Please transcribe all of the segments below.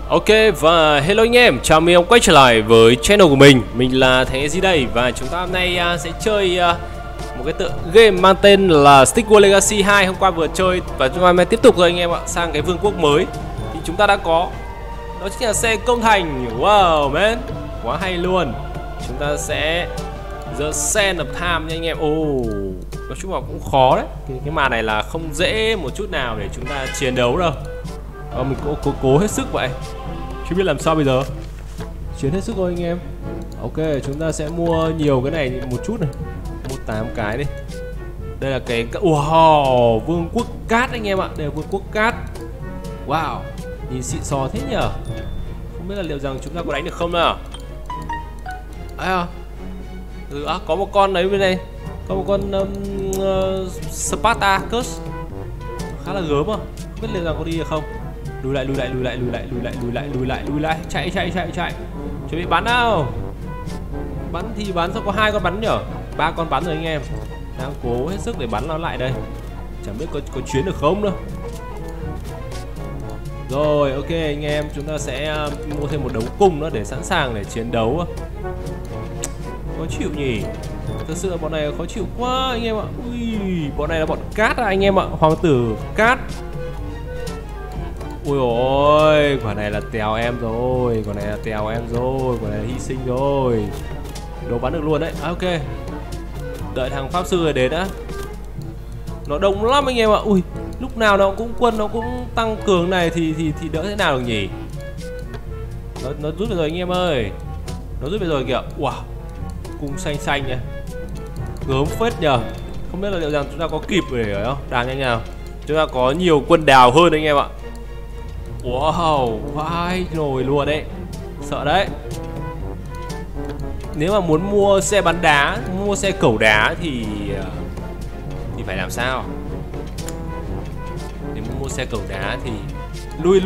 Ok và hello anh em, chào mừng ông quay trở lại với channel của mình là Thánh Easy đây. Và chúng ta hôm nay sẽ chơi một cái tựa game mang tên là Stick War Legacy 2. Hôm qua vừa chơi và chúng ta tiếp tục rồi anh em ạ, sang cái vương quốc mới. Thì chúng ta đã có, đó chính là xe công thành. Wow man, quá hay luôn. Chúng ta sẽ The Sand of Time nha anh em. Nói chung là cũng khó đấy. Cái màn này là không dễ một chút nào để chúng ta chiến đấu đâu. Mình cố hết sức vậy. Chưa biết làm sao bây giờ. Chiến hết sức thôi anh em. Ok, chúng ta sẽ mua nhiều cái này một chút này. Mua 8 cái đi. Đây là cái wow, vương quốc cát anh em ạ. Đây là vương quốc cát. Wow, nhìn xịn sò thế nhở. Không biết là liệu rằng chúng ta có đánh được không nào. Có một con đấy bên này. Có một con Spartacus. Khá là gớm à. Không biết liệu rằng có đi được không. Lùi lại, chạy. Chuẩn bị bắn nào. Bắn thì bắn, sao có 2 con bắn nhở? 3 con bắn rồi anh em. Đang cố hết sức để bắn nó lại đây. Chẳng biết có chuyến được không nữa. Rồi, ok anh em, chúng ta sẽ mua thêm một đống cung nữa để sẵn sàng để chiến đấu. Khó chịu nhỉ. Thật sự là bọn này khó chịu quá anh em ạ. Ui, bọn này là bọn cát à anh em ạ, hoàng tử cát. Ui ôi, quả này là tèo em rồi, quả này là hy sinh rồi. Đồ bắn được luôn đấy. Ok, đợi thằng pháp sư này đến đã. Nó đông lắm anh em ạ. Ui, lúc nào nó cũng quân, nó cũng tăng cường này thì đỡ thế nào được nhỉ. Nó rút về rồi anh em ơi. Nó rút về rồi kìa. Wow, cung xanh nha. Gớm phết nhờ. Không biết là liệu rằng chúng ta có kịp để ở không. Đào nhanh nào. Chúng ta có nhiều quân đào hơn anh em ạ. Wow, vai rồi luôn đấy. Sợ đấy. Nếu mà muốn mua xe bắn đá, mua xe cẩu đá thì phải làm sao? Nếu muốn mua xe cẩu đá thì lùi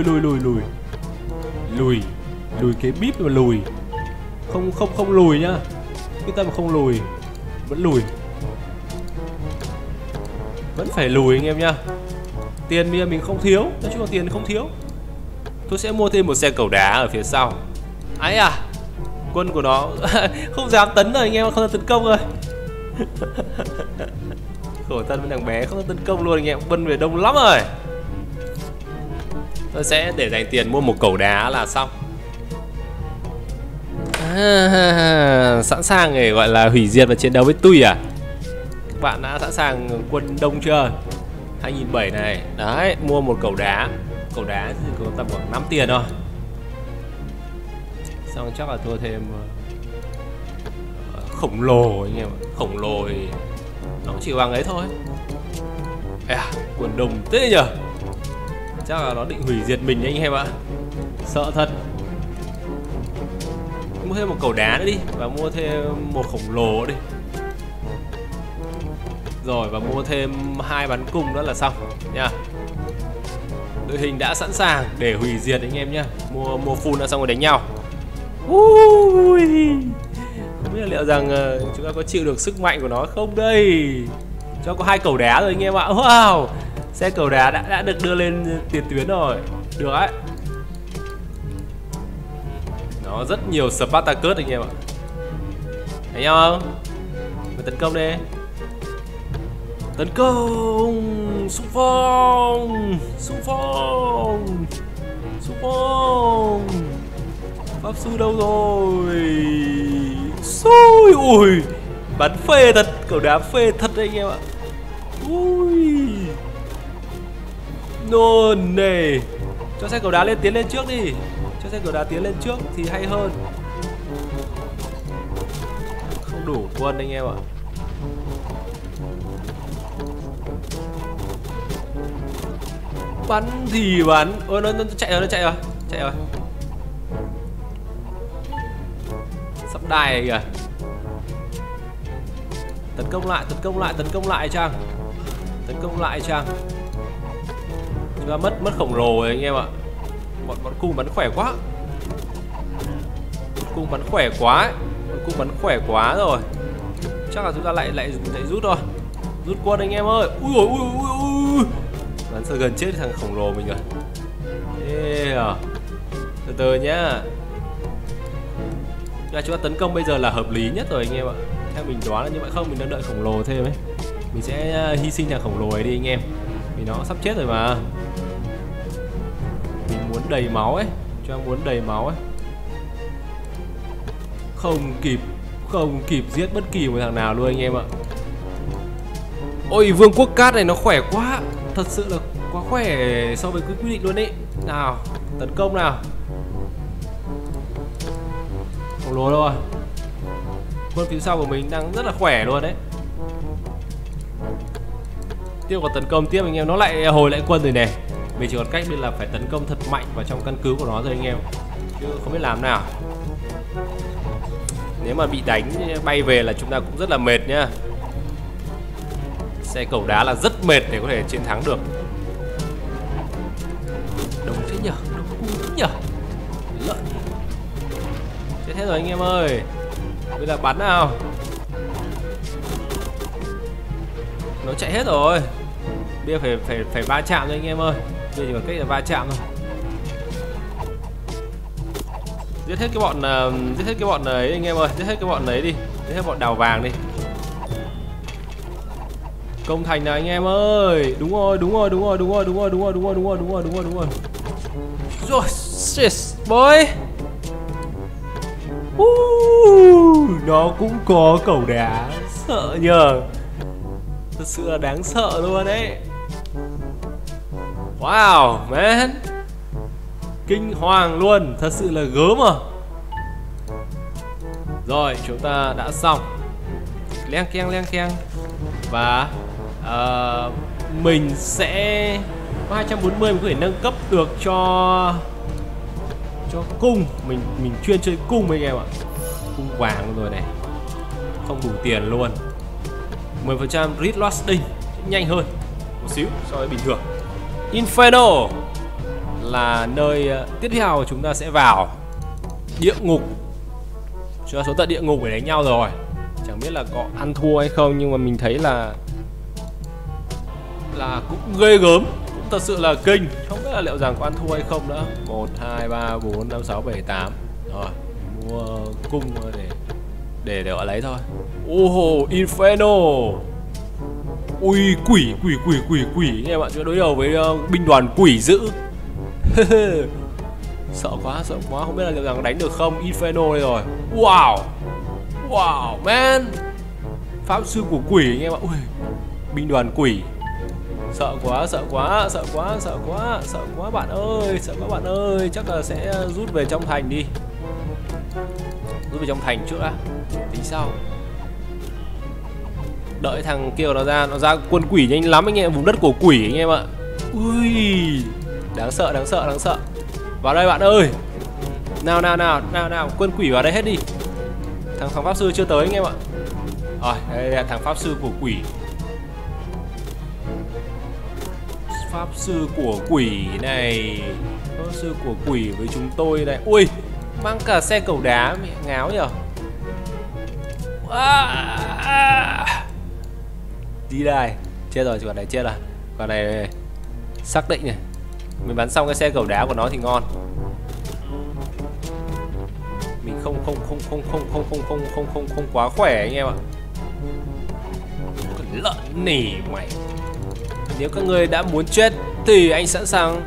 cái bíp mà lùi. Không lùi nhá. Cái tâm không lùi. Vẫn lùi. Vẫn phải lùi anh em nhá. Tiền bây giờ mình không thiếu, nói chung là tiền không thiếu. Tôi sẽ mua thêm một xe cẩu đá ở phía sau. Ấy à, quân của nó không dám tấn rồi anh em, không dám tấn công rồi. Khổ thân với thằng bé không dám tấn công luôn anh em, quân về đông lắm rồi. Tôi sẽ để dành tiền mua một cẩu đá là xong. Sẵn sàng để gọi là hủy diệt và chiến đấu với tôi à? Các bạn đã sẵn sàng quân đông chưa? 2007 này. Đấy, mua một cẩu đá. Cẩu đá thì có tầm khoảng 5 tiền thôi. Xong chắc là thua thêm khổng lồ anh em ạ. Khổng lồ thì nó chỉ bằng ấy thôi. Quần đồng thế nhở. Chắc là nó định hủy diệt mình anh em ạ. Sợ thật. Mua thêm một cẩu đá nữa đi. Và mua thêm một khổng lồ đi. Rồi và mua thêm 2 bắn cung nữa là xong nha. Đội hình đã sẵn sàng để hủy diệt anh em nhá. Mua full đã xong rồi đánh nhau. Ui, không biết là liệu rằng chúng ta có chịu được sức mạnh của nó không đây. Cho có 2 cẩu đá rồi anh em ạ. Wow, xe cẩu đá đã được đưa lên tiền tuyến rồi. Được đấy. Nó rất nhiều Spartacus anh em ạ. Thấy nhau không? Mình tấn công đi. Tấn công, xung phong. Pháp sư đâu rồi? Xui, ui, bắn phê thật, cẩu đá phê thật đấy anh em ạ. Ui, nôn này. Cho xe cẩu đá tiến lên trước đi. Cho xe cẩu đá tiến lên trước thì hay hơn. Không đủ quân anh em ạ. Bắn thì bắn. Ôi nó chạy rồi. Sắp đài này kìa. Tấn công lại chăng? Chúng ta mất khổng lồ rồi anh em ạ. Bọn cung bắn khỏe quá. Cung bắn khỏe quá rồi. Chắc là chúng ta lại rút thôi. Rút quân anh em ơi. Ui. Bắn sợ gần chết thằng khổng lồ mình rồi. Từ từ nhá. Chúng ta tấn công bây giờ là hợp lý nhất rồi anh em ạ. Theo mình đoán là như vậy, không mình đang đợi khổng lồ thêm ấy. Mình sẽ hy sinh thằng khổng lồ ấy đi anh em. Vì nó sắp chết rồi mà. Mình muốn đầy máu ấy, cho muốn đầy máu ấy. Không kịp giết bất kỳ một thằng nào luôn anh em ạ. Ôi vương quốc cát này nó khỏe quá. Thật sự là quá khỏe so với quy định luôn ấy. Nào, tấn công nào. Khổng lồ đâu rồi? Quân phía sau của mình đang rất là khỏe luôn đấy. Tiếp còn tấn công tiếp anh em, nó lại hồi lại quân rồi này. Mình chỉ còn cách bây là phải tấn công thật mạnh vào trong căn cứ của nó rồi anh em. Chứ không biết làm nào. Nếu mà bị đánh bay về là chúng ta cũng rất là mệt nhá. Xe cầu đá là rất mệt để có thể chiến thắng được. Đông thế nhở, đông cung thế nhở. Lợn. Chết hết rồi anh em ơi. Bây giờ bắn nào. Nó chạy hết rồi. Bây giờ phải va chạm thôi anh em ơi. Bây giờ chỉ còn cách là va chạm thôi. Giết hết cái bọn ấy anh em ơi, giết hết cái bọn ấy đi, giết hết bọn đào vàng đi. Công thành nào anh em ơi. Đúng rồi. Rồi, yes, boy. Nó cũng có cẩu đá, sợ nhờ. Thật sự là đáng sợ luôn đấy. Wow, man. Kinh hoàng luôn, thật sự là gớm à. Rồi, chúng ta đã xong. Leng keng. Và mình sẽ có 240 mình có thể nâng cấp được cho cung. Mình chuyên chơi cung anh em ạ. Cung vàng rồi này. Không đủ tiền luôn. 10% read lasting, nhanh hơn một xíu so với bình thường. Inferno là nơi tiếp theo chúng ta sẽ vào. Địa ngục. Chúng ta xuống tận địa ngục để đánh nhau rồi. Chẳng biết là có ăn thua hay không, nhưng mà mình thấy là cũng ghê gớm, cũng thật sự là kinh. Không biết là liệu rằng có ăn thua hay không nữa. 1, 2, 3, 4, 5, 6, 7, 8. Rồi, mua cung để gọi lấy thôi. Oh, Inferno. Ui, quỷ anh em ạ. Chúng ta đối đầu với binh đoàn quỷ dữ. Sợ quá, không biết là liệu rằng đánh được không. Inferno đây rồi. Wow, man. Pháp sư của quỷ anh em ạ. Ui, binh đoàn quỷ. Sợ quá bạn ơi. Chắc là sẽ rút về trong thành đi. Rút về trong thành trước đã. Tính sau. Đợi thằng kia nó ra quân quỷ nhanh lắm anh em. Vùng đất của quỷ anh em ạ. Ui, đáng sợ. Vào đây bạn ơi. Nào, quân quỷ vào đây hết đi. Thằng pháp sư chưa tới anh em ạ. Rồi, đây là thằng pháp sư của quỷ. Pháp sư của quỷ này. Pháp sư của quỷ với chúng tôi này. Ui, mang cả xe cầu đá, mẹ ngáo nhở. Đi đây. Chết rồi, còn này chết rồi. Còn này xác định này. Mình bắn xong cái xe cầu đá của nó thì ngon. Mình không quá khỏe anh em ạ. Cái lợn nỉ mày. Nếu các người đã muốn chết thì anh sẵn sàng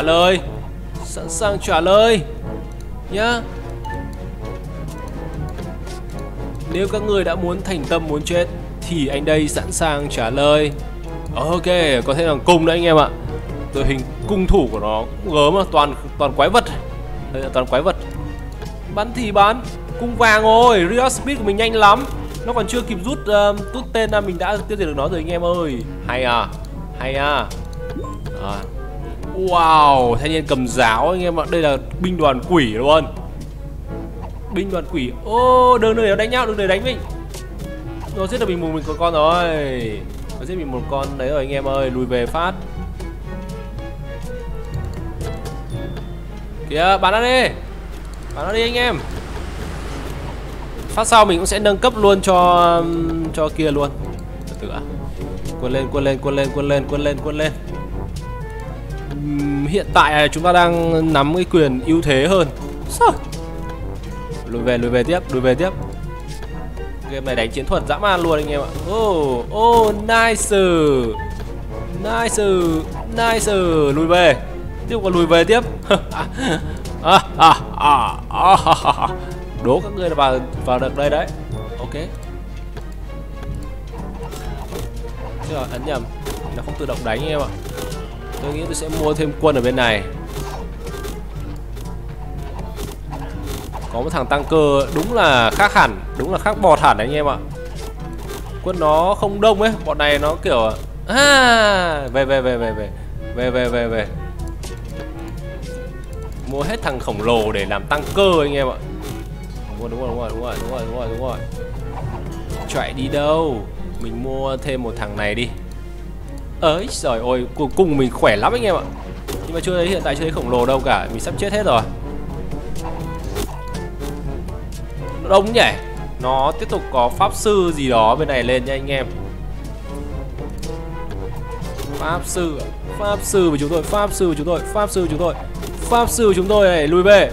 trả lời nhá. Nếu các người đã muốn thành tâm muốn chết thì anh đây sẵn sàng trả lời. Ok, có thể là cung đấy anh em ạ. Đội hình cung thủ của nó cũng gớm mà, toàn quái vật. Đây là toàn quái vật. Bắn thì bắn. Cung vàng rồi, Riot Speed của mình nhanh lắm. Nó còn chưa kịp rút tên ra mình đã tiêu diệt được nó rồi anh em ơi. Hay à. Wow, thanh niên cầm giáo anh em ạ. Đây là binh đoàn quỷ luôn. Binh đoàn quỷ. Đừng để nó đánh nhau, đừng để đánh mình. Nó giết được mình một con rồi. Nó giết mình một con đấy rồi anh em ơi. Lùi về phát. Kìa, bắn nó đi anh em. Phát sau mình cũng sẽ nâng cấp luôn cho kia luôn. Từ từ ạ. Quân lên. hiện tại chúng ta đang nắm cái quyền ưu thế hơn. Sao? Lùi về tiếp, lùi về tiếp. Game này đánh chiến thuật dã man luôn anh em ạ. Nice. Nice. Nice. Lùi về. Tiếp còn lùi về tiếp. Đố các người là vào được đây đấy. Ok. Chứ ấn nhầm. Nó không tự động đánh anh em ạ. Tôi nghĩ tôi sẽ mua thêm quân ở bên này. Có một thằng tăng cơ đúng là khác hẳn. Đúng là khác bọt hẳn đấy anh em ạ. Quân nó không đông ấy. Bọn này nó kiểu về. Mua hết thằng khổng lồ để làm tăng cơ anh em ạ. Đúng rồi. Chạy đi đâu. Mình mua thêm một thằng này đi. Ơi trời ơi, cuối cùng mình khỏe lắm anh em ạ. Nhưng mà chưa thấy, hiện tại chưa thấy khổng lồ đâu cả. Mình sắp chết hết rồi. Nó đông nhỉ. Nó tiếp tục có pháp sư gì đó bên này lên nha anh em. Pháp sư của chúng tôi, pháp sư của chúng tôi này, lùi về.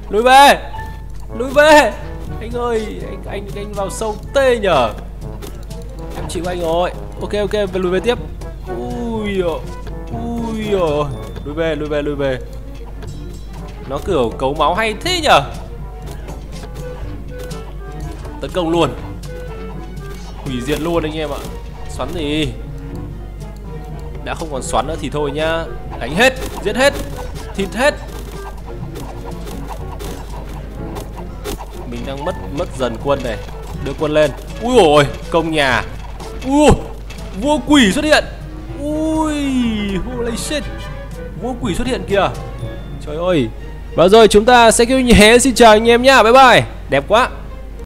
Anh ơi, anh vào sâu tê nhở. Em chịu anh rồi. Ok, lùi về tiếp. Ui giời. Lùi về. Nó kiểu cấu máu hay thế nhở. Tấn công luôn. Hủy diệt luôn anh em ạ. Xoắn gì. Đã không còn xoắn nữa thì thôi nhá. Đánh hết, giết hết, thịt hết. Mình đang mất dần quân này. Đưa quân lên. Ui ôi, công nhà. Ui, vua quỷ xuất hiện. Ui, holy shit. Vua quỷ xuất hiện kìa. Trời ơi. Và rồi chúng ta sẽ kêu nhé. Xin chào anh em nhá. Bye bye. Đẹp quá.